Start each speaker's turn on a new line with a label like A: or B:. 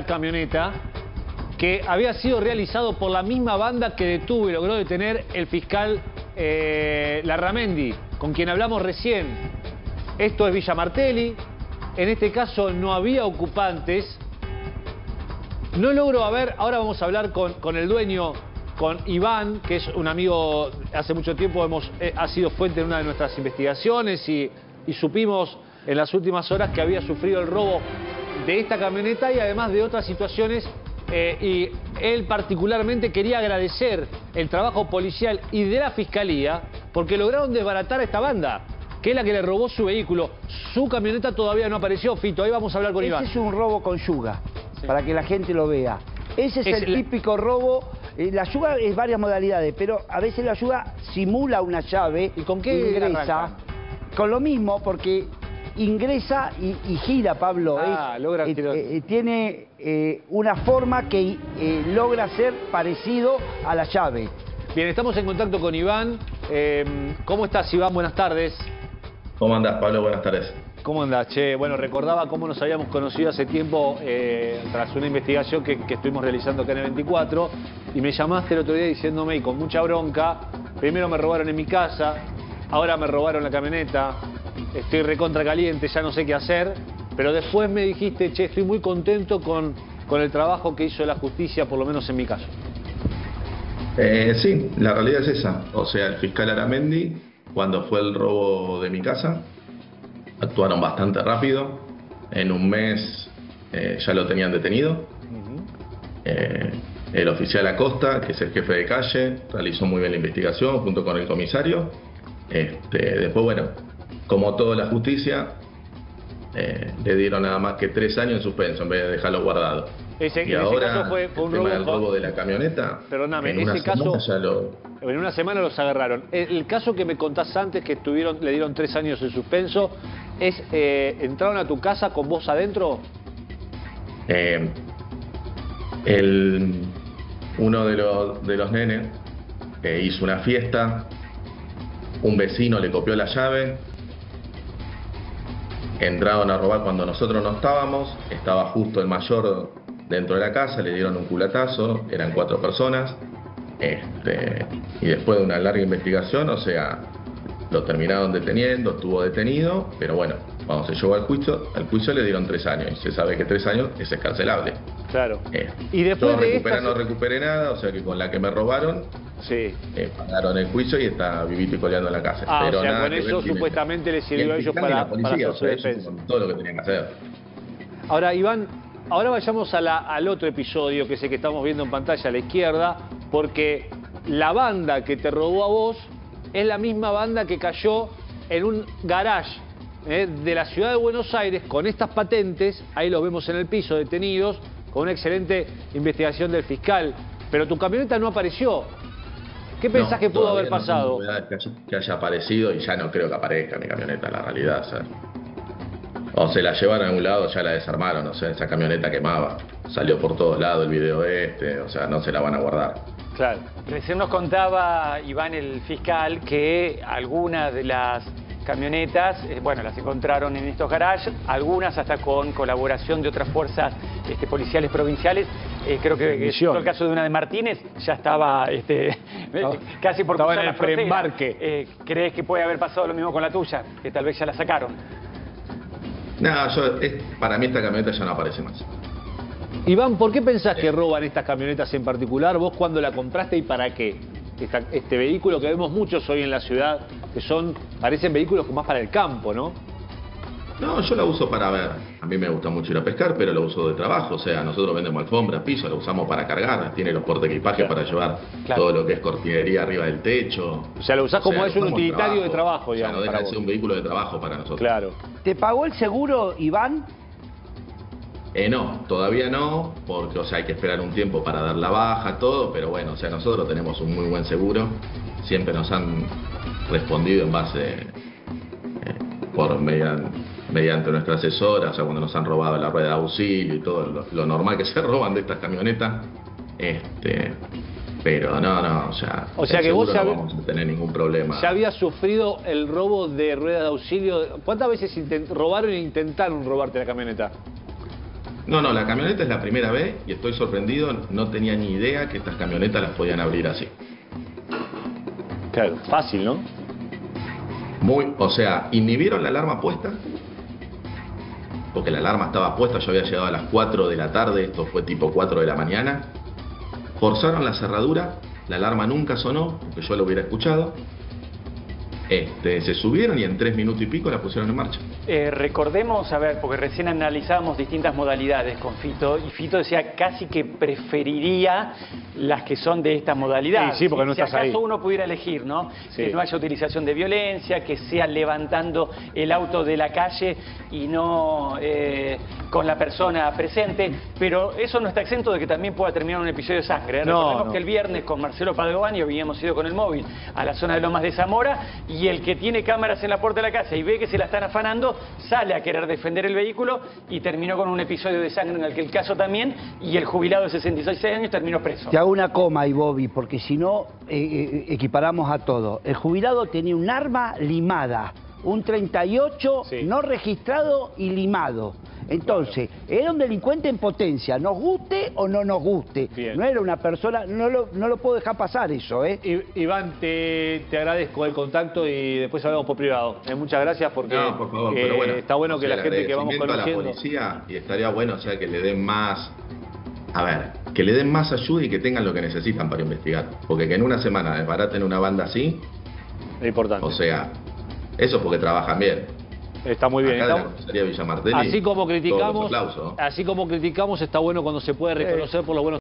A: camioneta que había sido realizado por la misma banda que detuvo y logró detener el fiscal Larramendi, con quien hablamos recién. Esto es Villa Martelli. En este caso no había ocupantes. No logro ver, ahora vamos a hablar con el dueño, con Iván, que es un amigo, hace mucho tiempo ha sido fuente de una de nuestras investigaciones y supimos en las últimas horas que había sufrido el robo de esta camioneta y además de otras situaciones. Y él particularmente quería agradecer el trabajo policial y de la fiscalía porque lograron desbaratar a esta banda, que es la que le robó su vehículo. Su camioneta todavía no apareció, Fito. Ahí vamos a hablar con Iván.
B: Ese es un robo con yuga, para que la gente lo vea. Ese es el típico robo. La yuga es varias modalidades, pero a veces la yuga simula una llave.
A: ¿Y con qué
B: ingresa?
A: arrancan?
B: Con lo mismo, porque ingresa y gira, Pablo.
A: Logra
B: tiene una forma que logra ser parecido a la llave.
A: Bien, estamos en contacto con Iván. ¿Cómo estás, Iván? Buenas tardes.
C: ¿Cómo andás, Pablo? Buenas tardes.
A: ¿Cómo andás, che? Bueno, recordaba cómo nos habíamos conocido hace tiempo tras una investigación que estuvimos realizando acá en el 24 y me llamaste el otro día diciéndome, y con mucha bronca, primero me robaron en mi casa, ahora me robaron la camioneta, estoy recontra caliente, ya no sé qué hacer, pero después me dijiste, che, estoy muy contento con el trabajo que hizo la justicia, por lo menos en mi caso.
C: Sí, la realidad es esa. O sea, el fiscal Larramendi, cuando fue el robo de mi casa, actuaron bastante rápido. En un mes ya lo tenían detenido. El oficial Acosta, que es el jefe de calle, realizó muy bien la investigación junto con el comisario. Después, bueno, como toda la justicia, le dieron nada más que 3 años en suspenso en vez de dejarlo guardado.
A: Y
C: ahora,
A: caso fue un
C: el tema del robo de la camioneta,
A: perdóname,
C: en ese caso en
A: una semana los agarraron. El caso que me contás antes, que le dieron 3 años en suspenso, es ¿entraron a tu casa con vos adentro?
C: Uno de los nenes hizo una fiesta, un vecino le copió la llave, entraron a robar cuando nosotros no estábamos, estaba justo el mayor dentro de la casa, le dieron un culatazo, eran 4 personas, y después de una larga investigación, o sea, lo terminaron deteniendo, estuvo detenido, pero bueno, cuando se llevó al juicio le dieron 3 años, y se sabe que 3 años es escarcelable.
A: Claro. Y después
C: no recuperé nada, o sea que con la que me robaron,
A: sí,
C: pagaron el juicio y está vivito y coleando en la casa.
A: Pero o sea, con eso supuestamente les sirvió a ellos para hacer su defensa.
C: Todo lo que tenían que hacer.
A: Ahora, Iván, ahora vayamos al otro episodio, que es el que estamos viendo en pantalla a la izquierda, porque la banda que te robó a vos es la misma banda que cayó en un garage de la ciudad de Buenos Aires con estas patentes. Ahí los vemos en el piso, detenidos, con una excelente investigación del fiscal. Pero tu camioneta no apareció. ¿Qué pensás que pudo haber pasado?
C: Que haya aparecido, y ya no creo que aparezca mi camioneta, la realidad. O se la llevaron a un lado, ya la desarmaron, o sea, esa camioneta quemaba. Salió por todos lados el video o sea, no se la van a guardar.
A: Claro.
D: Recién nos contaba Iván, el fiscal, que algunas de las camionetas, bueno, las encontraron en estos garages, algunas hasta con colaboración de otras fuerzas policiales provinciales. Creo que en el caso de una de Martínez ya estaba casi por
A: estaba
D: cruzar
A: en el preembarque.
D: ¿Crees que puede haber pasado lo mismo con la tuya? Que tal vez ya la sacaron.
C: No, para mí esta camioneta ya no aparece más.
A: Iván, ¿por qué pensás que roban estas camionetas en particular? ¿Vos cuándo la compraste y para qué? Este vehículo que vemos muchos hoy en la ciudad, que parecen vehículos más para el campo, ¿no?
C: No, yo la uso para ver. A mí me gusta mucho ir a pescar, pero lo uso de trabajo. O sea, nosotros vendemos alfombras, pisos, lo usamos para cargar. Tiene los portaequipajes para llevar todo lo que es cortinería arriba del techo.
A: O sea, lo usás como es un utilitario de trabajo, digamos.
C: O sea, no deja de ser un vehículo de trabajo para nosotros.
A: Claro.
B: ¿Te pagó el seguro, Iván?
C: No, todavía no, porque o sea, hay que esperar un tiempo para dar la baja, todo, pero bueno, o sea, nosotros tenemos un muy buen seguro, siempre nos han respondido en base, mediante nuestra asesora, o sea, cuando nos han robado la rueda de auxilio y todo lo normal que se roban de estas camionetas, pero no, o sea que vos no vamos a tener ningún problema.
A: ¿Ya habías sufrido el robo de rueda de auxilio? ¿Cuántas veces robaron e intentaron robarte la camioneta?
C: No, la camioneta es la primera vez y estoy sorprendido, no tenía ni idea que estas camionetas las podían abrir así.
A: Claro, fácil, ¿no?
C: O sea, y ni vieron la alarma puesta, porque la alarma estaba puesta, yo había llegado a las 4 de la tarde, esto fue tipo 4 de la mañana, forzaron la cerradura, la alarma nunca sonó, porque yo lo hubiera escuchado. Se subieron y en 3 minutos y pico la pusieron en marcha.
D: Recordemos, a ver, porque recién analizábamos distintas modalidades con Fito, y Fito decía casi que preferiría las que son de esta modalidad.
A: Sí, porque no estás ahí.
D: Si acaso uno pudiera elegir, ¿no?
A: Sí.
D: Que no haya utilización de violencia, que sea levantando el auto de la calle y no con la persona presente, pero eso no está exento de que también pueda terminar un episodio de sangre. Recordemos que el viernes con Marcelo Padovani habíamos ido con el móvil a la zona de Lomas de Zamora, y el que tiene cámaras en la puerta de la casa y ve que se la están afanando, sale a querer defender el vehículo y terminó con un episodio de sangre en el caso también, y el jubilado de 66 años terminó preso.
B: Te hago una coma ahí, Bobby, porque si no equiparamos a todo. El jubilado tenía un arma limada, un 38 no registrado y limado. Entonces, era un delincuente en potencia, nos guste o no nos guste.
A: Bien.
B: No era una persona, no lo puedo dejar pasar eso, ¿eh?
A: Iván, te agradezco el contacto y después hablamos por privado. Muchas gracias porque
C: No, por favor, pero bueno,
A: está bueno que la gente que vamos conociendo...
C: a la policía, y estaría bueno, o sea, que le den más... A ver, que le den más ayuda y que tengan lo que necesitan para investigar. Porque que en una semana desbaraten una banda así...
A: Es importante.
C: O sea, eso es porque trabajan bien.
A: Está muy bien.
C: Acá de la comisaría Villa Martelli,
A: así como criticamos,
C: todos los aplausos.
A: así como criticamos, está bueno cuando se puede reconocer por lo bueno.